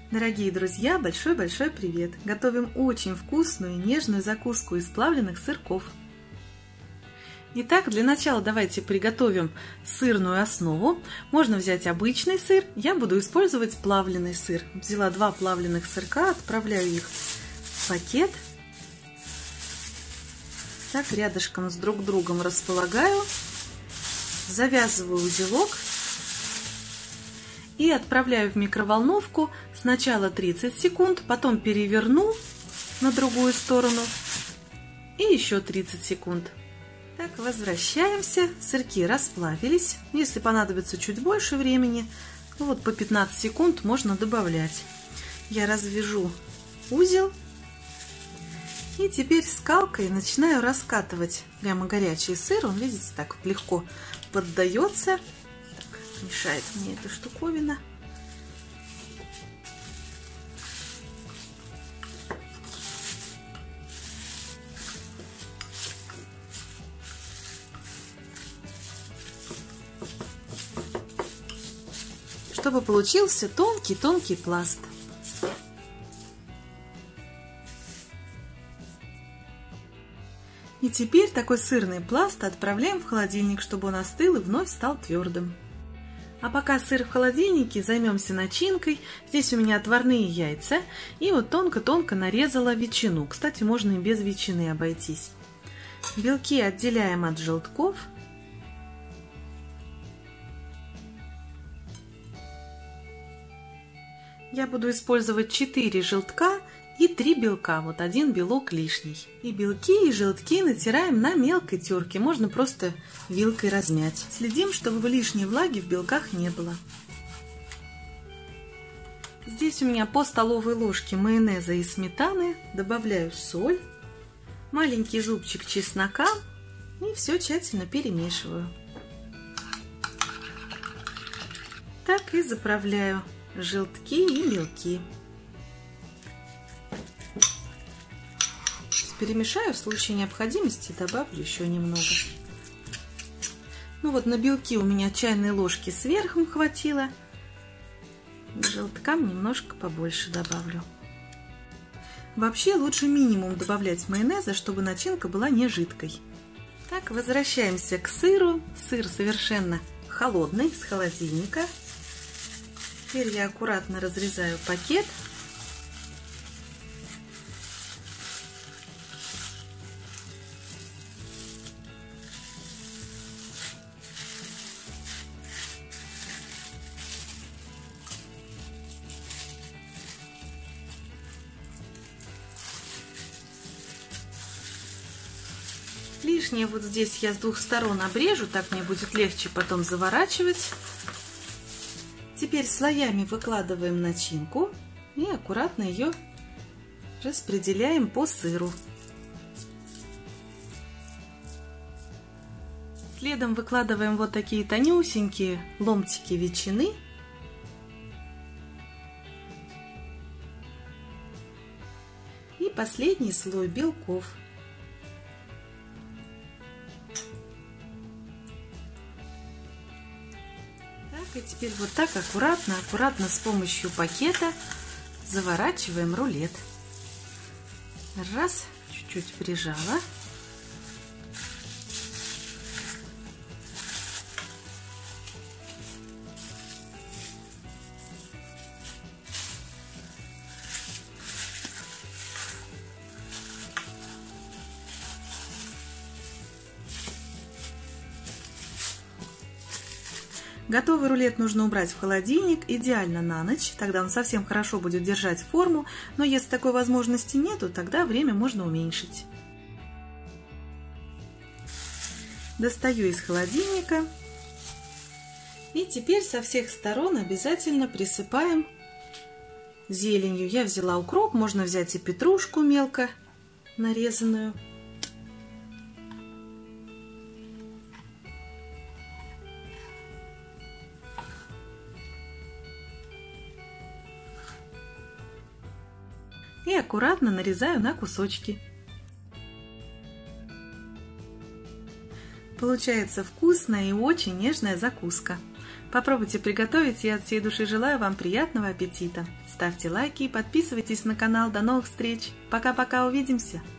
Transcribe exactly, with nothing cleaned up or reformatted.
Дорогие друзья, большой-большой привет! Готовим очень вкусную и нежную закуску из плавленных сырков. Итак, для начала давайте приготовим сырную основу. Можно взять обычный сыр, я буду использовать плавленый сыр. Взяла два плавленных сырка, отправляю их в пакет. Так, рядышком с друг другом располагаю, завязываю узелок и отправляю в микроволновку сначала тридцать секунд, потом переверну на другую сторону и еще тридцать секунд. Так, возвращаемся, сырки расплавились. Если понадобится чуть больше времени, ну вот по пятнадцать секунд можно добавлять. Я развяжу узел и теперь скалкой начинаю раскатывать прямо горячий сыр. Он, видите, так вот легко поддается. Мешает мне эта штуковина. Чтобы получился тонкий-тонкий пласт. И теперь такой сырный пласт отправляем в холодильник, чтобы он остыл и вновь стал твердым. А пока сыр в холодильнике, займемся начинкой. Здесь у меня отварные яйца. И вот тонко-тонко нарезала ветчину. Кстати, можно и без ветчины обойтись. Белки отделяем от желтков. Я буду использовать четыре желтка и три белка. Вот один белок лишний. И белки, и желтки натираем на мелкой терке. Можно просто вилкой размять. Следим, чтобы лишней влаги в белках не было. Здесь у меня по столовой ложке майонеза и сметаны. Добавляю соль, маленький зубчик чеснока и все тщательно перемешиваю. Так и заправляю желтки и белки. Перемешаю, в случае необходимости добавлю еще немного. Ну вот на белки у меня чайной ложки сверху хватило. К желткам немножко побольше добавлю. Вообще лучше минимум добавлять майонеза, чтобы начинка была не жидкой. Так, возвращаемся к сыру. Сыр совершенно холодный, с холодильника. Теперь я аккуратно разрезаю пакет. Лишнее вот здесь я с двух сторон обрежу, так мне будет легче потом заворачивать. Теперь слоями выкладываем начинку и аккуратно ее распределяем по сыру. Следом выкладываем вот такие тонюсенькие ломтики ветчины. И последний слой белков. И теперь вот так аккуратно, аккуратно с помощью пакета заворачиваем рулет. Раз, чуть-чуть прижала. Готовый рулет нужно убрать в холодильник, идеально на ночь, тогда он совсем хорошо будет держать форму, но если такой возможности нету, тогда время можно уменьшить. Достаю из холодильника и теперь со всех сторон обязательно присыпаем зеленью. Я взяла укроп, можно взять и петрушку мелко нарезанную. И аккуратно нарезаю на кусочки. Получается вкусная и очень нежная закуска. Попробуйте приготовить, я от всей души желаю вам приятного аппетита. Ставьте лайки и подписывайтесь на канал. До новых встреч. Пока-пока, увидимся.